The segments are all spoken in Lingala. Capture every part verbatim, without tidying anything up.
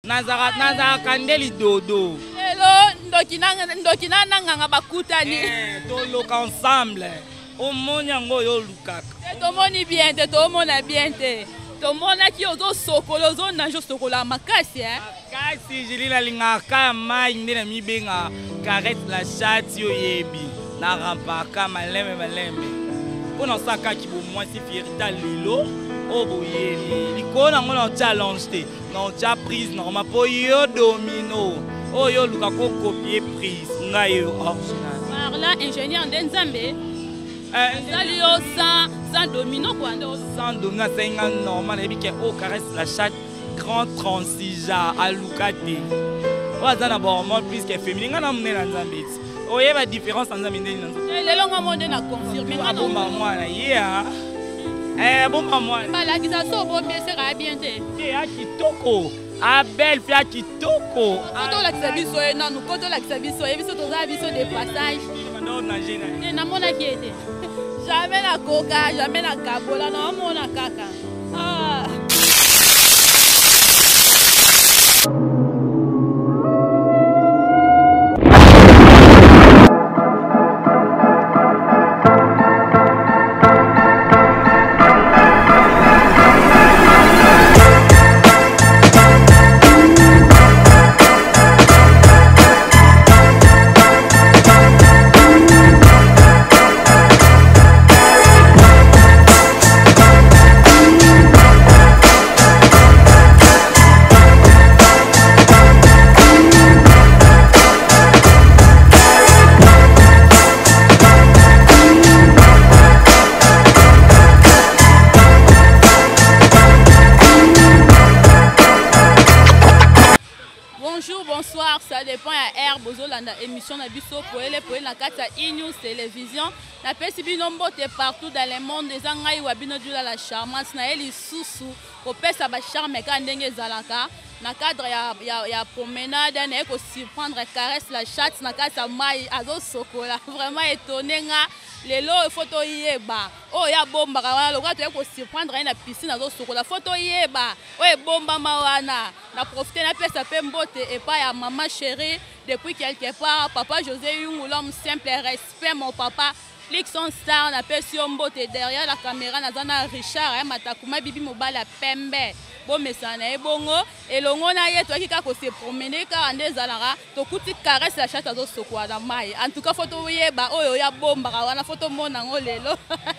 Nazara Nazara Kandeli dodo. Hello, ndokina ndokina nanga bakutani. Eh, to loka ensemble. O monyango yo lukaka. To moni bien te, to mona bien te. To mona ki ozo sokolo zo nanjo sokola makasi hein. Makasi jili na lingaka mai ndena mi benga caresse la chatte yo yebi. Na rampaka maleme maleme. Pona saka ki bo moi si fierita lelo. Oh boyeli. Likona ngona challenge te. Non cha prise normal po yo domino. Oh yo luka ko copier prise. Ngai yo original. Par là ingénieur Ndenzambe. Euh, sans, sans domino quoi. Sans domino, c'est un normal. Et puis on caresse la chatte grand trente-six ans à Lucate. On a d'abord moins plus que féminin. On a amené dans un bête. Oh, il y a une différence entre les deux. Les langues mondes n'a confirmé. Ah bon maman là, yeah. Eh bon maman. Bah la qui ça sort bon bien sera bien te. Eh à kitoko. Ah belle fille à kitoko. Quand la qui s'habille soye non, nous quand la qui s'habille soye, biso toza biso des passages. Non nager na. Et na mona qui était. Jamais la coca, jamais la cabola, non mona kaka. Ah. Bonsoir, ça dépend à Air Bozo la émission na biso pour aller pour la carte e-news télévision. La pesibi nombo te partout dans le monde des angai wabino dula la charmante na eli susu ko pesa ba charme ka ndenge zalaka na cadre ya ya, ya promenade na ko surprendre caresse la chatte na kasa mai azo sokola vraiment étonné nga lelo photo yeba oh ya bomba ka lo ka to ko surprendre na piscine azo sokola photo yeba oh bomba mawana na profiter na pesa pe mbote et pas ya maman chérie depuis quelque part papa José Yungu l'homme simple respect mon papa Lixon Star na pesi mbote derrière la caméra na zana Richard ya matakuma bibi mobala pembe bon mesana e bongo elongo na ye to akika ko se promener ka ande zalara to kuti caresse la chatte azo sokwa na mai en tout cas photo yeba oyo ya bomba ka wana photo mona ngo lelo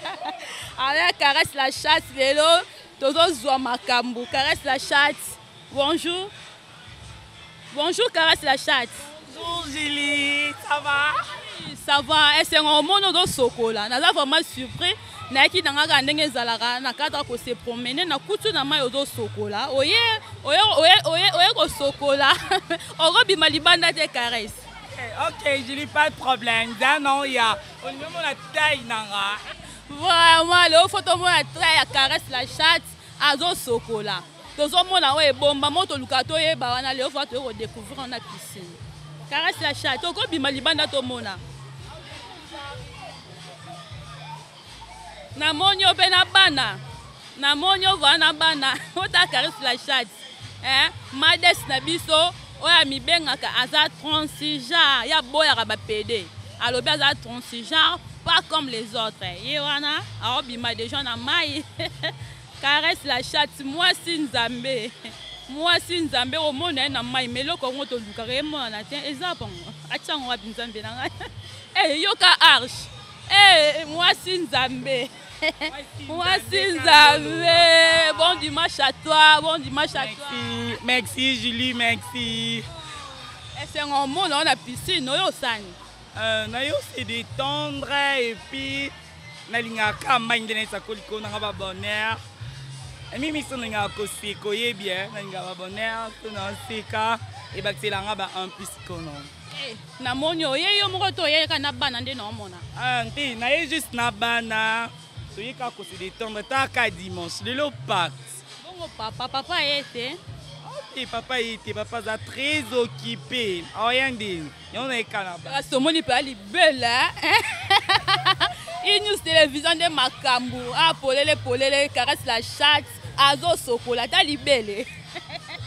ala caresse la chatte lelo tozo zwa makambu caresse la chatte bonjour bonjour caresse la chatte bonjour Julie ça va ça va et c'est un mono do sokola na vraiment surpris na ki nanga ka ndenge zalaka na kata ko se promener na kutu na mai do sokola oye oye oye oye oye ko sokola oro bima libanda te caresse. Ok Julie pas de problème dan non ya on me mon la taille nanga vraiment le photo mon la taille caresse la chatte azo sokola tozo mona we bomba moto lukato ye ba wana le photo ko découvrir na piscine caresse la chatte oko bima libanda to mona na monyo pe na bana na monyo vana bana ota caresse la chatte hein mades na biso oya mibengaka aza trente-six ans ya boya ka ba pede alobi aza trente-six ans pas comme les autres ye wana aobima déjà na mai caresse la chatte moi si nzambe moi si nzambe o mona na mai meloko ngo to lukaka e mona te eza bongo atyango wa binzambe na ngai eh yoka arche eh moi si nzambe moi si nzambe bon dimanche à toi bon dimanche à toi merci Julie merci et c'est un monde on a piscine oyo sani euh na yo c'est détendre et puis na linga ka mai ndene sa koliko na ba bonheur et mimi so nga ko siko ye bien na linga ba bonheur to na sika et ba tselanga ba un piscono na monyo ye yo moko to ye kana bana nde no mona ah nti na ye juste na bana to ye ka ko se détendre ta ka dimanche le lo pacte bongo papa papa était et papa était papa za très occupé rien dit on est canaba la somoni pa libela e-news télévision de makambu ah polele polele caresse la chatte azo sokola ta libele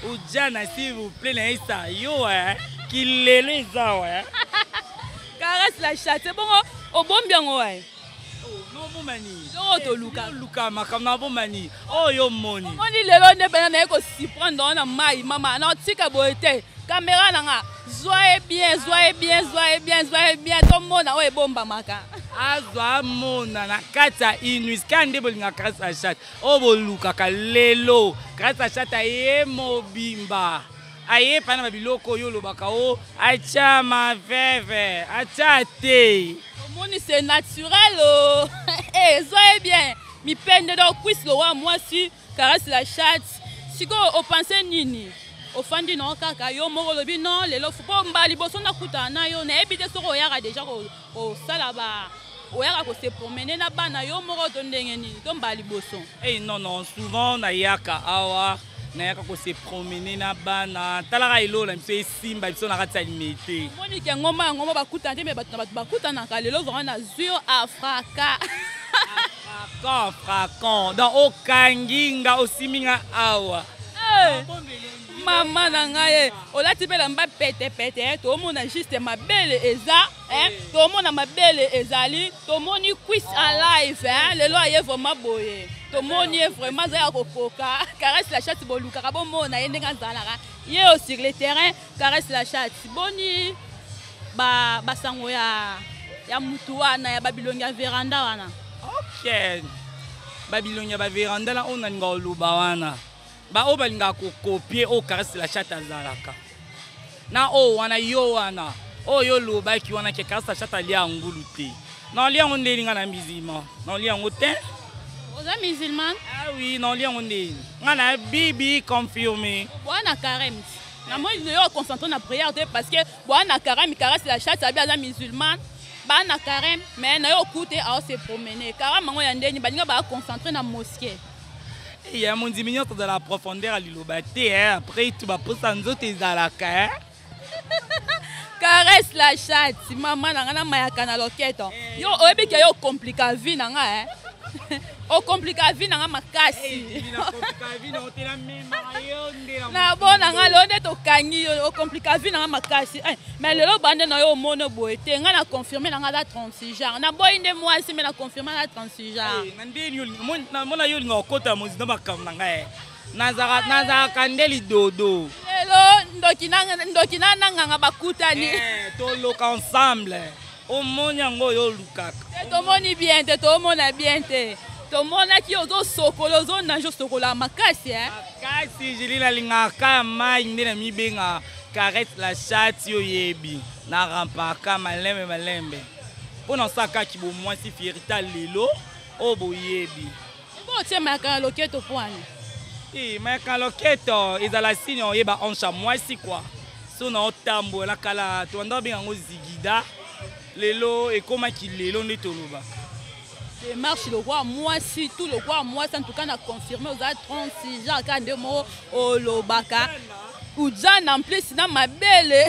Ujana, s'il vous plaît, na isa yo eh. Kilelo eza ouais. Caresse la chatte. C'est bon, au bon bien ouais. No bomani. No to luka. Luka makam na bomani. Oh yo moni. Moni lelo ne bana na ko si prendre na mai mama na tika boete. Caméra nanga. Soyez bien, soyez bien, soyez bien, soyez bien. Tout le monde a bomba maka. Azwa mona na kata inuis kande bolinga karasa chat. O boluka ka lelo. Karasa chat aye mobimba. Aye pana biloko yo lobaka o. Acha ma veve. Acha te. Moni c'est naturel oh. Eh, soyez bien. Mi peine de cuisse le roi moi si caresse la chatte. Si go o pensez nini. Ofandi no kaka yo moko lobi non lelo fuko mbali boso na kutana yo na ebite soko yaka déjà ko o sala ba o yaka ko se promener na bana yo moko to ndenge ni to mbali boso. Eh non non souvent na yaka awa na yaka ko se promener na bana talaka ilo la mse simba biso na kati alimete. Moni ke ngoma ngoma ba kutana te me ba ba kutana ka lelo vraiment na zio Afrika. Afrika Afrika dans okanginga osiminga awa. Eh Maman nangaye, olati bela mba pete pete, to mona juste ma belle eza, hein, to mona ma belle ezali, to moni quiz en live, hein, le lo aye vraiment boye. To moni vraiment za kokoka, caresse la chatte boluka, bon mona yende ngazalaka. Ye au sur le terrain, caresse la chatte. Boni ba basango ya ya mutu wana ya Babylone ya veranda wana. OK. Babylone ya ba veranda la ona ngoluba wana. Ba o balinga ko copier o caresse la chatte azalaka na o wana yo wana o yo loba ki wana ke caresse la chatte ali anguluté non li on ndelinga na musulman non li on te oza musulman ah oui non li on ndeli ngana bibi confirmé bwana carême na moi yo concentre na prière parce que bwana carême caresse la chatte abi aza musulman bana carême mais na yo koute a se promener carême ngo ya ndeni balinga ba concentrer na mosquée. Il y a mon diminution de la profondeur à l'ilobate, après tu vas pousser en autres tes alaka. Caresse la chatte, maman n'a pas de loquette. Yo, obi que yo complica vie nanga hein. O complica vie nanga makasi. Na bon nanga londe to kangi o complica vie nanga makasi. Mais le lo bande na yo mono boete nga na confirmer nanga la trente-six jours. Na boy inde moi si mais na confirmer la trente-six jours. Ngande yo na mona yo ngokota mozina bakam nanga eh. Nazara nazara kandeli dodo. Hello ndoki nanga ndoki nanga bakutani. Eh to loka ensemble. O monya ngo yo lukaka. To moni bien te to mona bien te. To mona ki ozo sokolo zo na jo sokola makasi hein. Makasi jeli la lingaka mai ndena mibenga caresse la chatte yo yebi na rampaka malembe malembe. Pona saka ki bo moi si fierita lelo o bo yebi. Bo tie maka loketo poani. Eh maka loketo ezala signe yeba oncha moi si quoi. So na otambo la kala to ndo benga ngo zigida. Lelo et comment qu'il lelo ne toloba. Je marche le roi moi si tout le roi moi en tout cas n'a confirmé aux trente-six jours quand deux mots au lobaka. Oudjan en plus dans ma belle.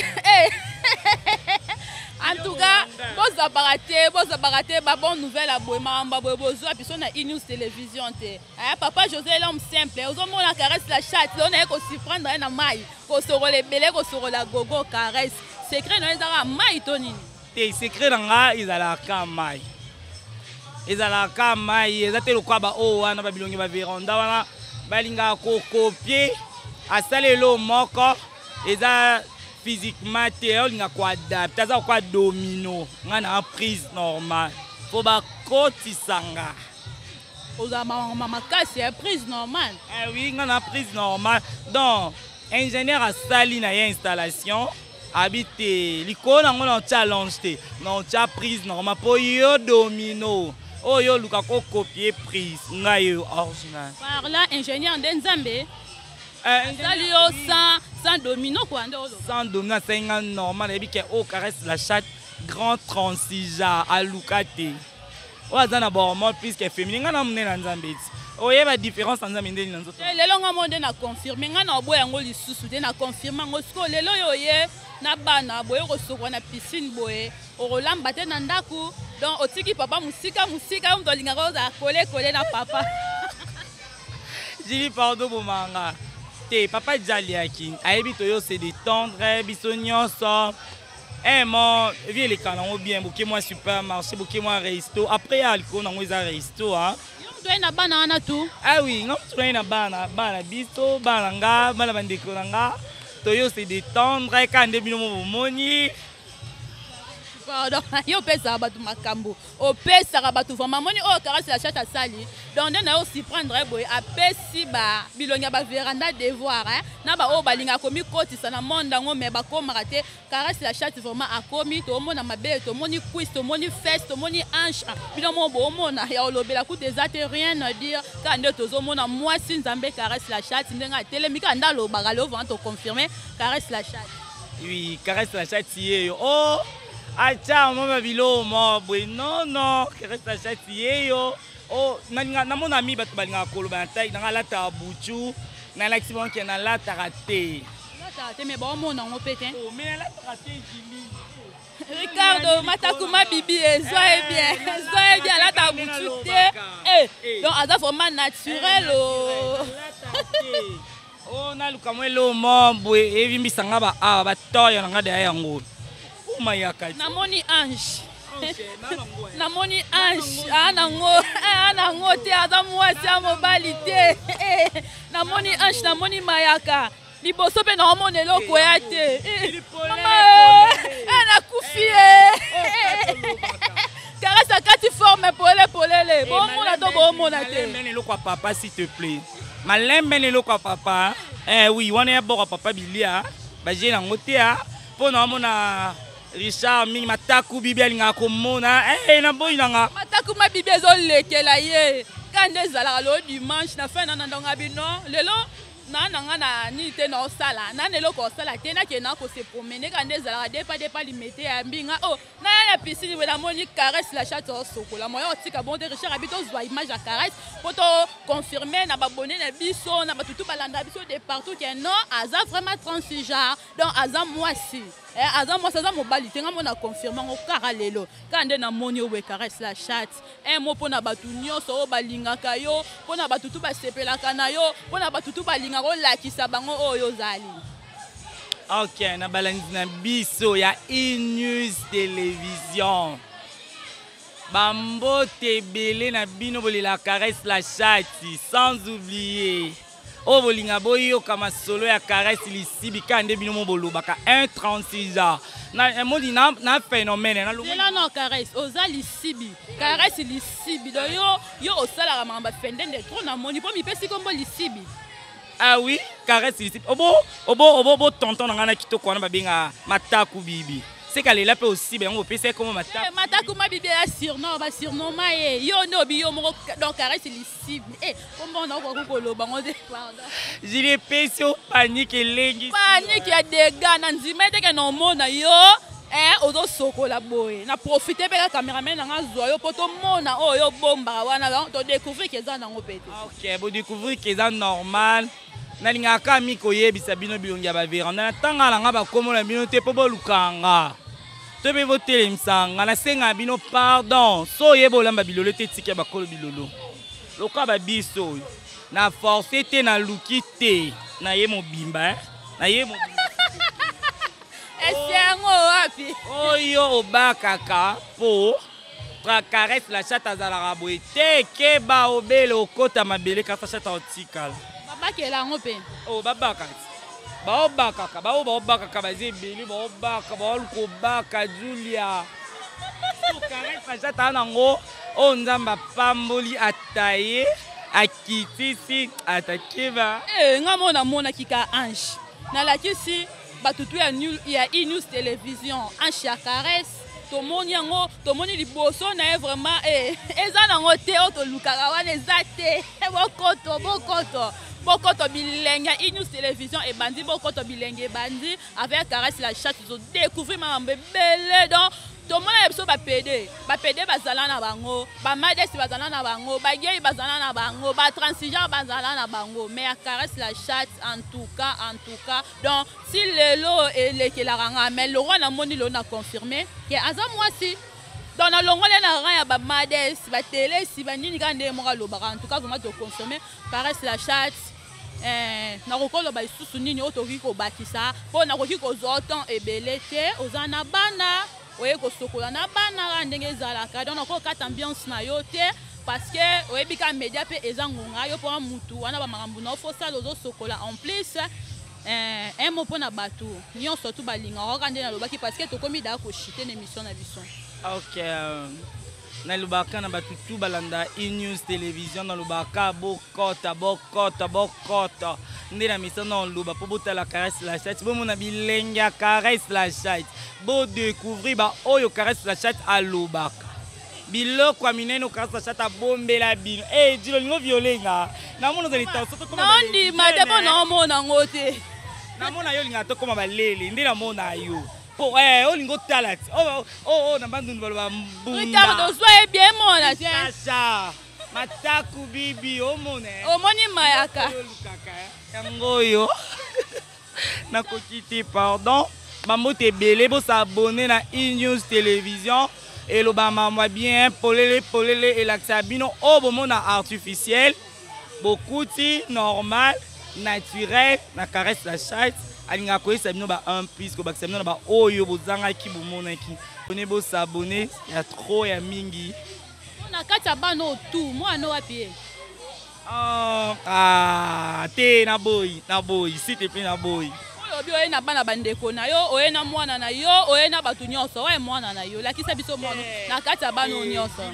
En tout cas, vous abarate, vous abarate, ba bonne nouvelle à Boema, ba bozo, puis on a Inews télévision té. Eh papa José l'homme simple, aux hommes on caresse la chatte, on est aussi prendre un maille, qu'on se les belé, qu'on se la gogo caresse. Secret non ezara maille tonini. Té secret nga ezalaka mai. Ezalaka mai, ezate lokwa ba o wana ba bilongi ba veranda wana balinga ko copier asalelo moko eza physiquement théo linga ko adapter za ko domino ngana prise normale. Faut ba kotisanga. Oza mama makasi est prise normale. Eh oui, ngana prise normale. Donc ingénieur a sali na installation habité likona ngona challenge te non cha prise normale po yo domino oh yo luka ko copier prise ngayo original par là ingénieur d'Enzambe euh salio sans sans domino quoi sans domino c'est un normal et puis que oh caresse la chatte grand trente-six jours à lukate o azana bormo plus que féminin ngana mnena Nzambe oye ba différence Nzambe ndeni na nzoto lelo nga monde na confirmer ngana boya ngo lisusu te na confirmer ngo siko lelo yoye na bana boye ko soko na piscine boye o rolamba te na ndaku donc otiki papa musika musika ndo linga ko za kole kole na papa Jili pardon bomanga te papa jaliaki ayebi toyo se détendre biso nyonso eh mon vie les canons bien bouquet moi supermarché bouquet moi resto après alcool nango eza resto hein toi na bana wana tout ah oui ngam toi na bana bana biso bana nga bana bandeko nga toyo se détendre quand bino mo moni. Pardon, yo pesa batu makambo. O pesa batu vraiment moni o caresse la chatte à sali. Donc na aussi prendre boy a pesi ba bilonga ba véranda devoir hein. Na ba o balinga komi koti sana monde ngo me ba koma raté caresse la chatte vraiment a komi to mona mabe to moni quiz to moni fest to moni hanche. Bino mo bo mona ya olobela ku des ates rien à dire quand nde to zo mona moi si nzambe caresse la chatte ndenga telemika ndalo bagalo vont te confirmer caresse la chatte. Oui, caresse la chatte yo. Oh acha mama bilo mo boy non non caresse la chatte yo. Oh na na mon ami batu balinga koloba ntai na lata buchu na l'action qui na lata raté. Lata raté mais bon mon ngo pété. Oh mais lata raté jili. Ricardo matakuma bibi soyez bien. Soyez bien lata buchu te. Eh donc ça vraiment naturel oh. Oh na luka mwelo mo boy evimbi sanga ba ah ba toyo na ngade yango. Namoni ange. Namoni ange. Anango, anango te adamwasi amobalité. Namoni ange, namoni mayaka. Liboso pe na omone loko ya te. Mama, ana kufie. Caresse kati forme polé polé. Bon mona to bon mona te. Mene loko papa s'il te plaît. Malem mene loko papa. Eh oui, on est bon papa bilia. Ba j'ai na ngote a. Po na mona Richard mingi mataku bibi alinga komona eh na boy nanga mataku ma bibi zo lekela ye kande zala lo dimanche na fin na ndonga bino lelo na nanga na ni te na osala na lelo ko sala te na ke na ko se promener kande zala depa depa limete ya mbinga oh na ya piscine we na moni caresse la chatte au sokola moyo otika bon de Richard habito zwa image à caresse poto confirmer na babonné na biso na batutu balanda biso de partout que non aza vraiment transigeant donc aza moisi eh aza moi ça mobali tenga mona confirmer ngo kara lelo kande na moni we caresse la chatte un mot pona batu nyonso o balingaka yo pona batutu basepelaka na yo pona batutu balinga ko lakisa bango oyo zali. OK na balanzi na biso ya News Télévision Bambo tebele na bino bolela caresse la chatte sans oublier o bolinga boyo kama solo ya caresse lisibi kande bino mo bolobaka un trente-six ans na modi na na phénomène na lelo no caresse oza lisibi caresse lisibi do yo yo osala ka mamba fendende trop na moni po mi pesi kombo lisibi. Ah oui caresse lisibi obo obo obo bo tonton na ngana kitoko wana babenga mataku bibi. C'est qu'elle est là aussi, ben on peut faire comme Mata. Mata kuma bibi a surnom, ba surnom maé. Yo no bi yo mo donc caresse lisible. Eh, comment on a ko ko lo bango de pardon. Je l'ai payé au panique et lengi. Panique ya dégâts na nzima te que no mona yo. Eh, ozo soko la boy. Na profiter pe la caméraman na zo yo poto mona o yo bomba wana to découvrir que ça na ngopete. OK, bo découvrir que ça normal. Nalinga ka mi ko yebisa bino bilongi ya ba veranda na tanga la nga ba komola bino te po bolukanga. Tebe voter msanga na senga bino pardon so yebo lamba bilolo te tike ba kolo bilolo loka ba biso na forcer te na luki te na ye mobimba eh na ye mobimba esengo wapi oyo obakaka po tra caresse la chatte azala boy te ke ba obele okota mabele ka chatte otikala babakela ngope o babaka baobaka baobaka kabaze beli baobaka baoluko baka Julia caresse chatte nango o nzamba pamboli ataye akitisi atakeba eh ngamona mona kika ange na la kisi batutu ya ya News Télévision ange ya caresse tomoni yango tomoni liboso na vraiment eh eza nango te o to lukaka wana eza te bokoto bokoto bokoto bilenge News Télévision et bandi bokoto bilenge bandi avec caresse la chatte zo découvrir mambe belé donc tout le monde a besoin de pédé ba pédé bazala na bango ba madesi bazala na bango ba gay bazala na bango ba transigeant bazala na bango mais à caresse la chatte en tout cas en tout cas donc si le lot et le que la ranga mais le roi na moni lo na confirmé que azam moi si dans la longue na ranga ya ba madesi ba télé si ba nini kande mo ka lo ba en tout cas vraiment de consommer caresse la chatte eh nakokoloba isusu nini otoki kobakisa mpo nakoki kozwa temps ebele te oza na bana oye kosokola na bana ndenge ezalaka donc nakokata ambiance na yo te parce que oyebi ka média mpe eza ngonga yo mpo mutu wana bamakambo na ofosala ozosokola en plus un mot mpo na bato nyonso tu balingaka kaka nde nalobaki parce que tokomi daa koshite na émission na biso. Ok, nalobaka na bato tu balanda e-news télévision nalobaka bokota bokota bokota nde na misa na oloba mpo botala Caresse la Chatte bomona bilenge ya Caresse la Chatte bodécouvrir baoyo Caresse la Chatte alobaka biloko ya minene Caresse la Chatte abombela bino e dilo lingo violenga namona ozali taso nondima te mpo naomona ngo te namona yo linga tokoma balele nde namona yo po eh olingo tala ti oh oh na bandundu baloba mbunda Ricardo soyez bien mona ti Sacha mataku bibi omone omoni mayaka yango yo nakoki te pardon bambote ebele bosabone na e-news télévision eloba mamwa bien polele polele elakisa bino oyo bomona artificiel bokuti normal naturel na Caresse la Chatte alinga koyesa bino ba un plus ko bakisa bino na ba oyo bozangaki bomonaki bone bosabone ya trop ya mingi na kati ya bana tu mwana wapi ah te na boy na boy s'il te plaît na boy obi oye na bana bandeko na yo oye na mwana na yo oye na bato nyonso oye mwana na yo lakisa biso mwana na kati ya bana nyonso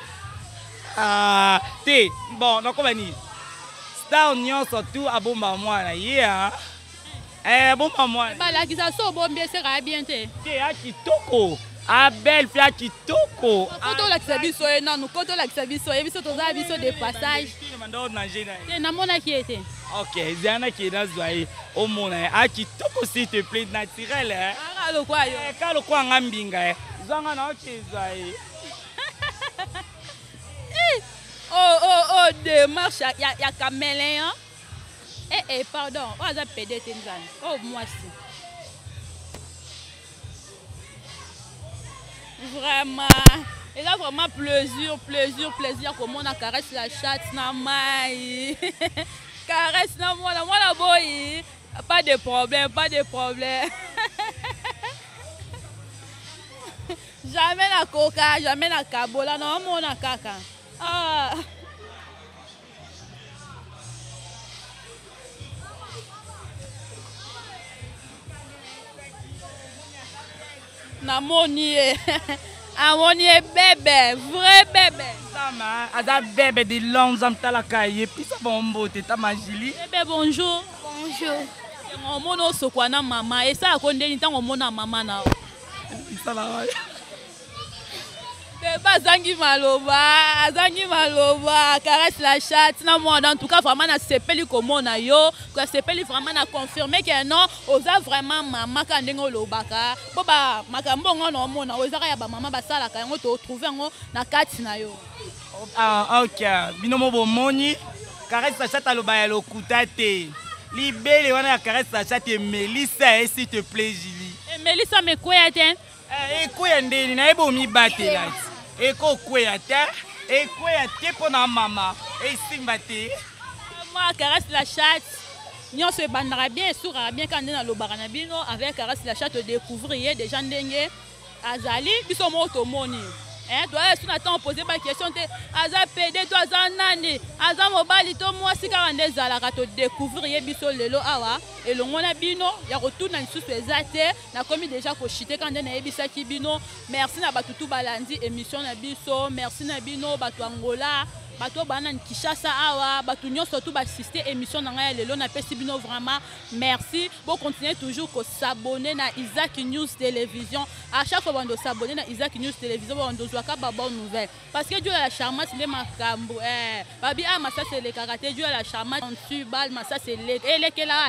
ah te bon nakoba ni star nyonso tu abomba mwana ye eh bomba mwana balakisa so bombi eseka bien te te ya kitoko abel fi ya kitoko koto lakisa biso ye nanu koto lakisa biso ye biso toza biso de passage te namonaki ye te ok zianaki nazwa ye omona ye akitoko s'il te plaît naturel aka lokwa yo ka lokwa nga mbinga zwanga na okezwa ye oh oh oh démarche ya ya caméléon eh eh pardon on a pédé tenzani oh moi si vraiment et là vraiment plaisir plaisir plaisir comme on a Caresse la Chatte na mai Caresse na moi la moi la boy pas de problème pas de problème jamais la coca jamais la cabola non mon a kaka ah namoni amoni bébé vrai bébé sama ada bébé de lonza mtalaka ye pisa bombo te tamajili bébé bonjour bonjour ngomono sokwa na mama esa akondeni tango mona mama na isala bébé azangi maloba azangi maloba Caresse la Chatte na moi en tout cas vraiment na sepeli komona yo ka sepeli vraiment na confirmer que non oza vraiment mama ka ndenge olobaka bo ba makambo ngo no mona ozaka ya ba mama basala ka yango to trouver ngo na kati na yo ah ok binomo bomoni Caresse la Chatte aloba ya lokuta te libele wana ya Caresse la Chatte Melissa s'il te plaît Julie et Melissa me koya te eh koya ndeni na ebo mi batela eko kweya te ekweya te mpona mama esimba te moi Caresse la Chatte nyonso ebandaka bien esukaka bien ka nde nalobaka na bino avec Caresse la Chatte découvrir ye déjà ndenge azali biso moko tomoni doye so na temps opose baquestion te aza pede to aza nani aza mobali to mwasi kaka nde ezalaka todécouvrir ye biso lelo awa elongo na bino ya kotuna lisusu eza te nakomi déjà koshite kaka nde nayebisaki bino merci na bato tu balandi émission na biso merci na bino bato Angola bato bana Kinshasa awa bato nyonso tu basiste émission na ngai lelo napesi bino vraiment merci bo continuer toujours ko s'abonner na Isaac News Télévision à chaque fois bando s'abonner na Isaac News Télévision bando zwaka ba bonne nouvelle parce que Dieu la charmante le makambo eh babi ah massa c'est le karaté Dieu la charmante tu bal massa c'est le et le kela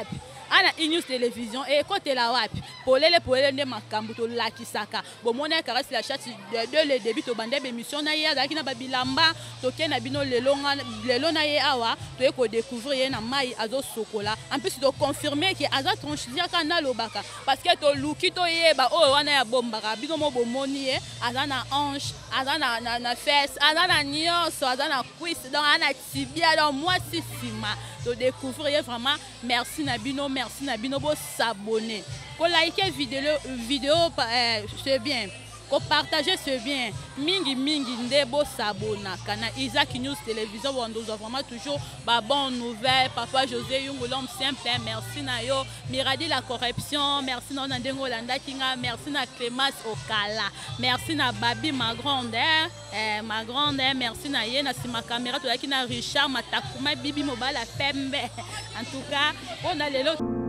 ana Inews Télévision et côté la wapi polele polele nde makambo to lakisaka bomona caresse la chat de le début to bande émission na ya zaki na babilamba to ke na bino lelo lelo na ye awa to e ko découvrir na mai azo sokola en plus to confirmer que aza tranchia kana lobaka parce que to luki to yeba o wana ya bombaka bino mo bomoni e aza na hanche aza na na, na fesse aza na nyonso aza na cuisse donc ana tibia donc moi si sima to découvrir vraiment merci na bino merci na bino bo s'abonner ko like vidéo vidéo euh, c'est bien ko partager c'est bien mingi mingi ndebo sabona kana Isaac News Télévision on nous a vraiment toujours ba bonne nouvelle papa José Yungu l'homme simple merci na yo Miradi la corruption merci na ndengo landa kinga merci na Clémence Okala merci na Babi ma grande eh, ma grande merci na ye na sima caméra to na Richard Matakuma Bibi Mobala Pembe en tout cas on a les